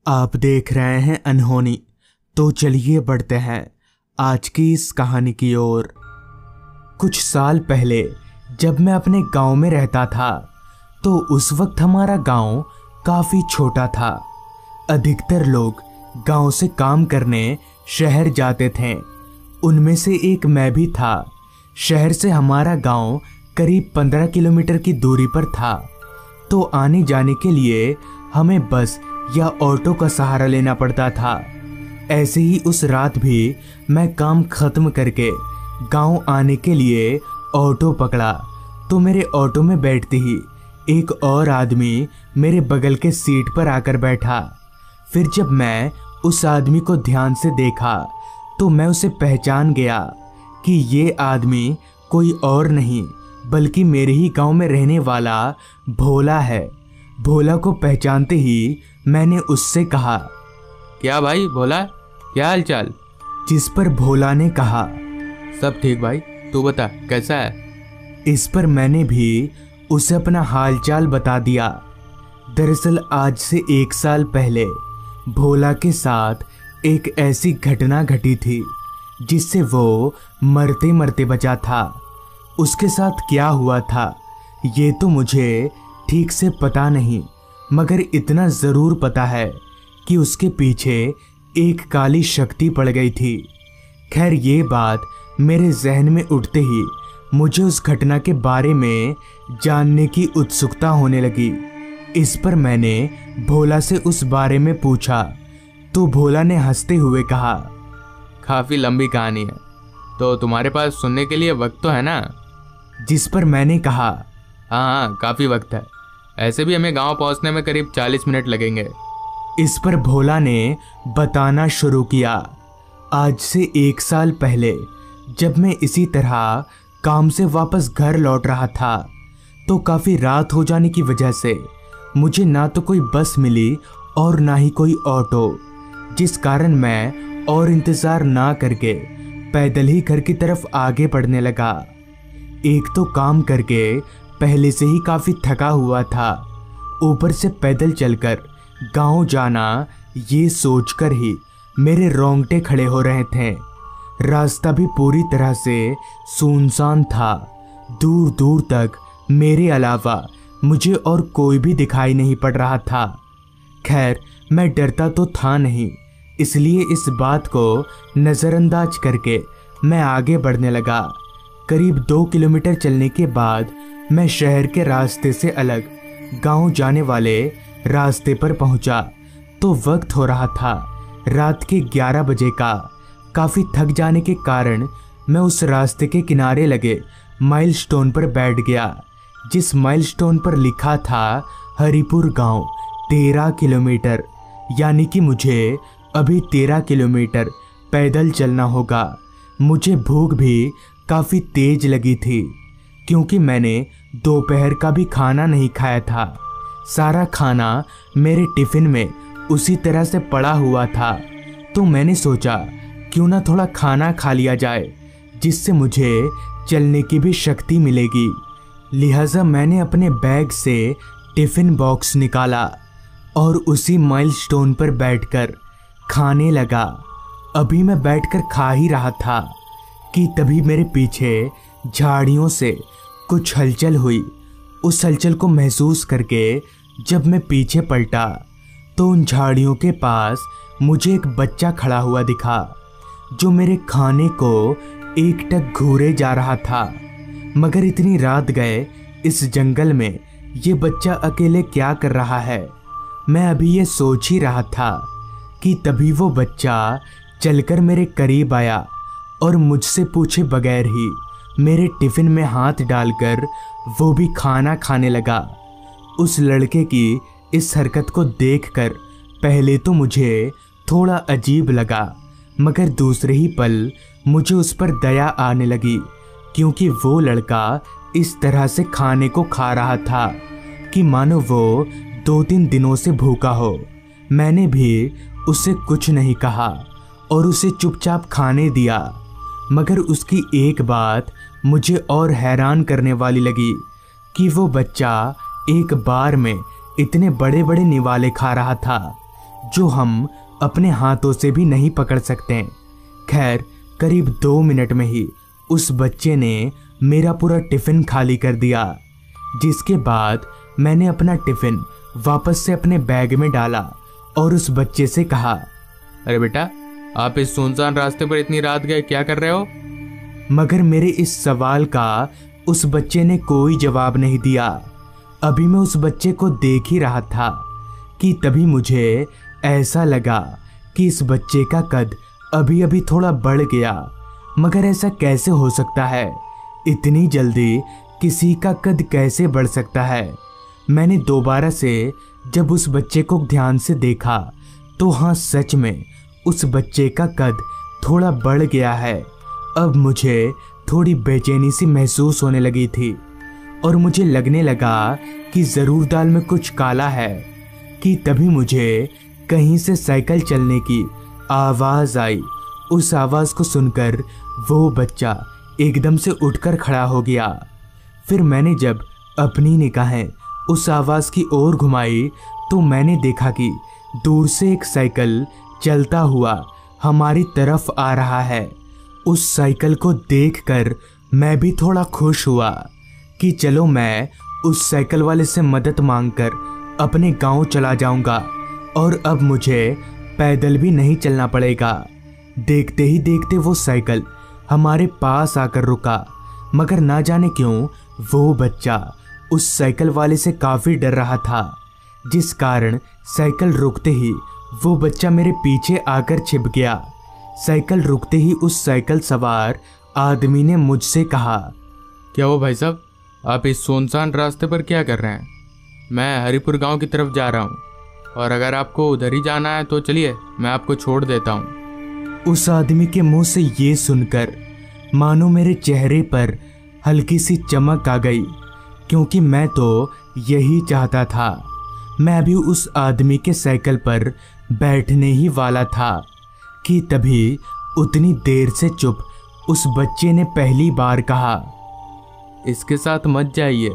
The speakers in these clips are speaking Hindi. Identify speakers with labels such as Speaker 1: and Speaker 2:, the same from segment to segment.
Speaker 1: आप देख रहे हैं अनहोनी। तो चलिए बढ़ते हैं आज की इस कहानी की ओर। कुछ साल पहले जब मैं अपने गांव में रहता था तो उस वक्त हमारा गांव काफ़ी छोटा था। अधिकतर लोग गांव से काम करने शहर जाते थे। उनमें से एक मैं भी था। शहर से हमारा गांव करीब 15 किलोमीटर की दूरी पर था, तो आने जाने के लिए हमें बस या ऑटो का सहारा लेना पड़ता था। ऐसे ही उस रात भी मैं काम खत्म करके गांव आने के लिए ऑटो पकड़ा, तो मेरे ऑटो में बैठते ही एक और आदमी मेरे बगल के सीट पर आकर बैठा। फिर जब मैं उस आदमी को ध्यान से देखा तो मैं उसे पहचान गया कि ये आदमी कोई और नहीं बल्कि मेरे ही गांव में रहने वाला भोला है। भोला को पहचानते ही मैंने उससे कहा,
Speaker 2: क्या भाई भोला, क्या हाल चाल?
Speaker 1: जिस पर भोला ने कहा,
Speaker 2: सब ठीक भाई, तू बता कैसा है?
Speaker 1: इस पर मैंने भी उसे अपना हालचाल बता दिया। दरअसल आज से 1 साल पहले भोला के साथ एक ऐसी घटना घटी थी जिससे वो मरते मरते बचा था। उसके साथ क्या हुआ था ये तो मुझे ठीक से पता नहीं, मगर इतना ज़रूर पता है कि उसके पीछे एक काली शक्ति पड़ गई थी। खैर ये बात मेरे जहन में उठते ही मुझे उस घटना के बारे में जानने की उत्सुकता होने लगी। इस पर मैंने भोला से उस बारे में पूछा तो भोला ने हंसते हुए कहा,
Speaker 2: काफ़ी लंबी कहानी है, तो तुम्हारे पास सुनने के लिए वक्त तो है ना?
Speaker 1: जिस पर मैंने कहा,
Speaker 2: हाँ काफ़ी वक्त है, ऐसे भी हमें गांव पहुंचने में करीब 40 मिनट लगेंगे।
Speaker 1: इस पर भोला ने बताना शुरू किया। आज से 1 साल पहले जब मैं इसी तरह काम से वापस घर लौट रहा था तो काफ़ी रात हो जाने की वजह से मुझे ना तो कोई बस मिली और ना ही कोई ऑटो, जिस कारण मैं और इंतज़ार ना करके पैदल ही घर की तरफ आगे बढ़ने लगा। एक तो काम करके पहले से ही काफ़ी थका हुआ था, ऊपर से पैदल चलकर गांव जाना ये सोचकर ही मेरे रोंगटे खड़े हो रहे थे। रास्ता भी पूरी तरह से सुनसान था। दूर दूर तक मेरे अलावा मुझे और कोई भी दिखाई नहीं पड़ रहा था। खैर मैं डरता तो था नहीं, इसलिए इस बात को नज़रअंदाज करके मैं आगे बढ़ने लगा। करीब 2 किलोमीटर चलने के बाद मैं शहर के रास्ते से अलग गांव जाने वाले रास्ते पर पहुंचा तो वक्त हो रहा था रात के 11 बजे का। काफ़ी थक जाने के कारण मैं उस रास्ते के किनारे लगे माइलस्टोन पर बैठ गया, जिस माइलस्टोन पर लिखा था हरिपुर गांव 13 किलोमीटर, यानी कि मुझे अभी 13 किलोमीटर पैदल चलना होगा। मुझे भूख भी काफ़ी तेज लगी थी क्योंकि मैंने दोपहर का भी खाना नहीं खाया था। सारा खाना मेरे टिफ़िन में उसी तरह से पड़ा हुआ था, तो मैंने सोचा क्यों ना थोड़ा खाना खा लिया जाए जिससे मुझे चलने की भी शक्ति मिलेगी। लिहाजा मैंने अपने बैग से टिफ़िन बॉक्स निकाला और उसी माइलस्टोन पर बैठकर खाने लगा। अभी मैं बैठकर खा ही रहा था कि तभी मेरे पीछे झाड़ियों से कुछ हलचल हुई। उस हलचल को महसूस करके जब मैं पीछे पलटा तो उन झाड़ियों के पास मुझे एक बच्चा खड़ा हुआ दिखा जो मेरे खाने को एकटक घूरे जा रहा था। मगर इतनी रात गए इस जंगल में ये बच्चा अकेले क्या कर रहा है, मैं अभी ये सोच ही रहा था कि तभी वो बच्चा चलकर मेरे करीब आया और मुझसे पूछे बगैर ही मेरे टिफ़िन में हाथ डालकर वो भी खाना खाने लगा। उस लड़के की इस हरकत को देखकर पहले तो मुझे थोड़ा अजीब लगा, मगर दूसरे ही पल मुझे उस पर दया आने लगी क्योंकि वो लड़का इस तरह से खाने को खा रहा था कि मानो वो 2-3 दिनों से भूखा हो। मैंने भी उसे कुछ नहीं कहा और उसे चुपचाप खाने दिया, मगर उसकी एक बात मुझे और हैरान करने वाली लगी कि वो बच्चा एक बार में इतने बड़े बड़े निवाले खा रहा था जो हम अपने हाथों से भी नहीं पकड़ सकते। खैर, करीब 2 मिनट में ही उस बच्चे ने मेरा पूरा टिफिन खाली कर दिया, जिसके बाद मैंने अपना टिफिन वापस से अपने बैग में डाला और उस बच्चे से कहा,
Speaker 2: अरे बेटा, आप इस सुनसान रास्ते पर इतनी रात गए क्या कर रहे हो?
Speaker 1: मगर मेरे इस सवाल का उस बच्चे ने कोई जवाब नहीं दिया। अभी मैं उस बच्चे को देख ही रहा था कि तभी मुझे ऐसा लगा कि इस बच्चे का कद अभी अभी थोड़ा बढ़ गया। मगर ऐसा कैसे हो सकता है? इतनी जल्दी किसी का कद कैसे बढ़ सकता है? मैंने दोबारा से जब उस बच्चे को ध्यान से देखा तो हाँ, सच में उस बच्चे का कद थोड़ा बढ़ गया है। अब मुझे थोड़ी बेचैनी सी महसूस होने लगी थी और मुझे लगने लगा कि ज़रूर दाल में कुछ काला है कि तभी मुझे कहीं से साइकिल चलने की आवाज़ आई। उस आवाज़ को सुनकर वो बच्चा एकदम से उठकर खड़ा हो गया। फिर मैंने जब अपनी निगाहें उस आवाज़ की ओर घुमाई तो मैंने देखा कि दूर से एक साइकिल चलता हुआ हमारी तरफ आ रहा है। उस साइकिल को देखकर मैं भी थोड़ा खुश हुआ कि चलो मैं उस साइकिल वाले से मदद मांगकर अपने गांव चला जाऊंगा और अब मुझे पैदल भी नहीं चलना पड़ेगा। देखते ही देखते वो साइकिल हमारे पास आकर रुका, मगर ना जाने क्यों वो बच्चा उस साइकिल वाले से काफ़ी डर रहा था, जिस कारण साइकिल रुकते ही वो बच्चा मेरे पीछे आकर छिप गया। साइकिल रुकते ही उस साइकिल सवार आदमी ने मुझसे कहा,
Speaker 2: क्या हो भाई साहब, आप इस सुनसान रास्ते पर क्या कर रहे हैं? मैं हरिपुर गांव की तरफ जा रहा हूं और अगर आपको उधर ही जाना है तो चलिए, मैं आपको छोड़ देता हूं।
Speaker 1: उस आदमी के मुंह से ये सुनकर मानो मेरे चेहरे पर हल्की सी चमक आ गई, क्योंकि मैं तो यही चाहता था। मैं भी उस आदमी के साइकिल पर बैठने ही वाला था कि तभी उतनी देर से चुप उस बच्चे ने पहली बार कहा,
Speaker 2: इसके साथ मत जाइए।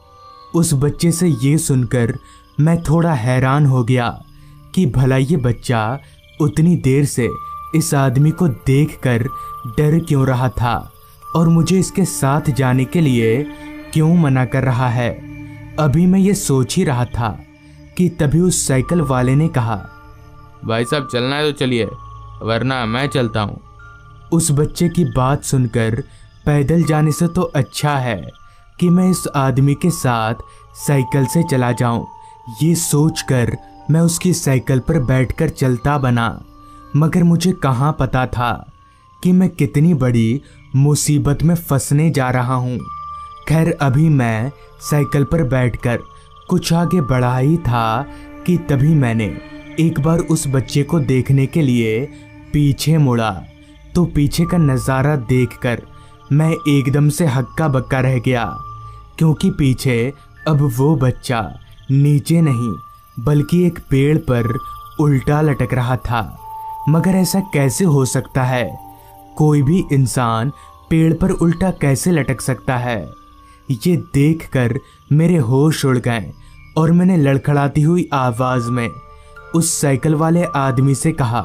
Speaker 1: उस बच्चे से ये सुनकर मैं थोड़ा हैरान हो गया कि भला ये बच्चा उतनी देर से इस आदमी को देखकर डर क्यों रहा था और मुझे इसके साथ जाने के लिए क्यों मना कर रहा है। अभी मैं ये सोच ही रहा था कि तभी उस साइकिल वाले ने कहा,
Speaker 2: भाई साहब चलना है तो चलिए, वरना मैं चलता हूँ।
Speaker 1: उस बच्चे की बात सुनकर पैदल जाने से तो अच्छा है कि मैं इस आदमी के साथ साइकिल से चला जाऊं। ये सोचकर मैं उसकी साइकिल पर बैठकर चलता बना, मगर मुझे कहाँ पता था कि मैं कितनी बड़ी मुसीबत में फंसने जा रहा हूँ। खैर, अभी मैं साइकिल पर बैठकर कुछ आगे बढ़ा ही था कि तभी मैंने एक बार उस बच्चे को देखने के लिए पीछे मुड़ा तो पीछे का नज़ारा देखकर मैं एकदम से हक्का बक्का रह गया, क्योंकि पीछे अब वो बच्चा नीचे नहीं बल्कि एक पेड़ पर उल्टा लटक रहा था। मगर ऐसा कैसे हो सकता है? कोई भी इंसान पेड़ पर उल्टा कैसे लटक सकता है? ये देखकर मेरे होश उड़ गए और मैंने लड़खड़ाती हुई आवाज़ में उस साइकिल वाले आदमी से कहा,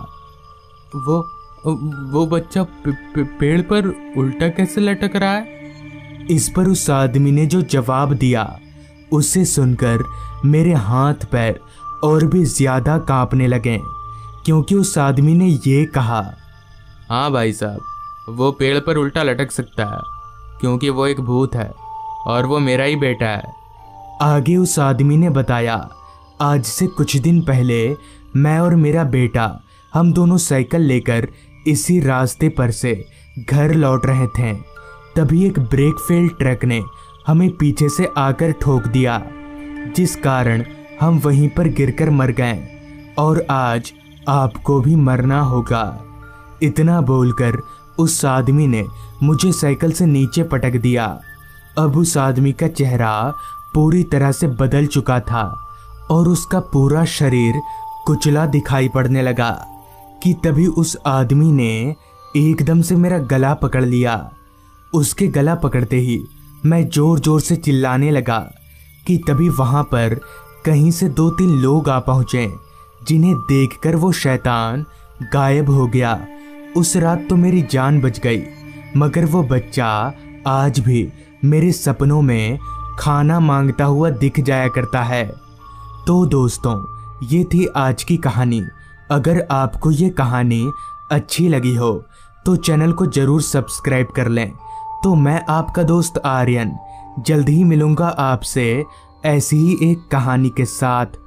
Speaker 2: वो बच्चा पेड़ पर उल्टा कैसे लटक रहा है?
Speaker 1: इस पर उस आदमी ने जो जवाब दिया उसे सुनकर मेरे हाथ पैर और भी ज़्यादा कांपने लगे, क्योंकि उस आदमी ने ये कहा,
Speaker 2: हाँ भाई साहब, वो पेड़ पर उल्टा लटक सकता है क्योंकि वो एक भूत है और वो मेरा ही बेटा है।
Speaker 1: आगे उस आदमी ने बताया, आज से कुछ दिन पहले मैं और मेरा बेटा हम दोनों साइकिल लेकर इसी रास्ते पर से घर लौट रहे थे। तभी एक ब्रेक फेल ट्रक ने हमें पीछे से आकर ठोक दिया, जिस कारण हम वहीं पर गिरकर मर गए और आज आपको भी मरना होगा। इतना बोलकर उस आदमी ने मुझे साइकिल से नीचे पटक दिया। अब उस आदमी का चेहरा पूरी तरह से बदल चुका था और उसका पूरा शरीर कुचला दिखाई पड़ने लगा कि तभी उस आदमी ने एकदम से मेरा गला पकड़ लिया। उसके गला पकड़ते ही मैं जोर जोर से चिल्लाने लगा कि तभी वहाँ पर कहीं से 2-3 लोग आ पहुँचे, जिन्हें देखकर वो शैतान गायब हो गया। उस रात तो मेरी जान बच गई, मगर वो बच्चा आज भी मेरे सपनों में खाना मांगता हुआ दिख जाया करता है। तो दोस्तों, ये थी आज की कहानी। अगर आपको ये कहानी अच्छी लगी हो तो चैनल को ज़रूर सब्सक्राइब कर लें। तो मैं आपका दोस्त आर्यन जल्द ही मिलूँगा आपसे ऐसी ही एक कहानी के साथ।